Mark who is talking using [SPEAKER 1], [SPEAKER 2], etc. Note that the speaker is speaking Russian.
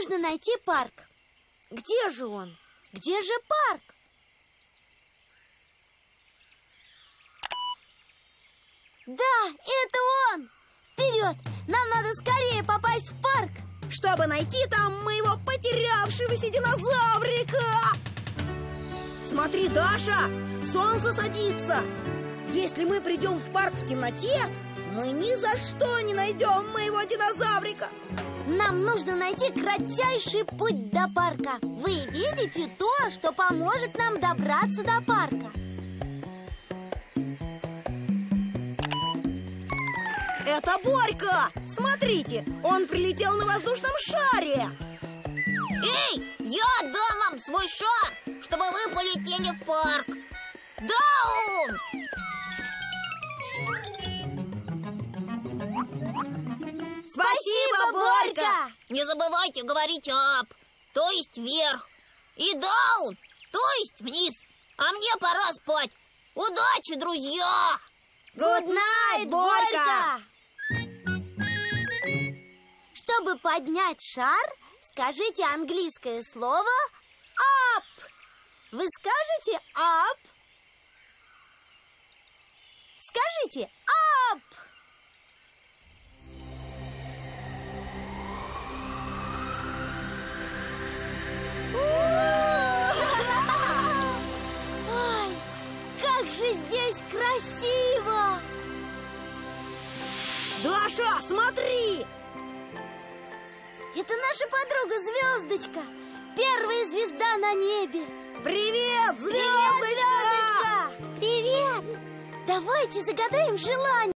[SPEAKER 1] нужно найти парк. Где же он? Где же парк? Да, это он! Вперед! Нам надо скорее попасть в парк,
[SPEAKER 2] чтобы найти там моего потерявшегося динозаврика. Смотри, Даша, солнце садится. Если мы придем в парк в темноте, мы ни за что не найдем моего динозаврика.
[SPEAKER 1] Нам нужно найти кратчайший путь до парка. Вы видите то, что поможет нам добраться до парка?
[SPEAKER 2] Это Борька! Смотрите, он прилетел на воздушном шаре.
[SPEAKER 3] Эй, я дам вам свой шар, чтобы вы полетели в парк. Даун!
[SPEAKER 2] Спасибо, Борька!
[SPEAKER 3] Не забывайте говорить ап, то есть вверх, и даун, то есть вниз. А мне пора спать. Удачи, друзья!
[SPEAKER 2] Good night, Борька!
[SPEAKER 1] Чтобы поднять шар, скажите английское слово up. Вы скажете up? Скажите up. Ой, как же здесь красиво!
[SPEAKER 2] Даша, смотри!
[SPEAKER 1] Это наша подруга Звездочка, первая звезда на небе.
[SPEAKER 2] Привет,
[SPEAKER 1] Привет,
[SPEAKER 2] Звездочка!
[SPEAKER 1] Звездочка! Привет! Давайте загадаем желание.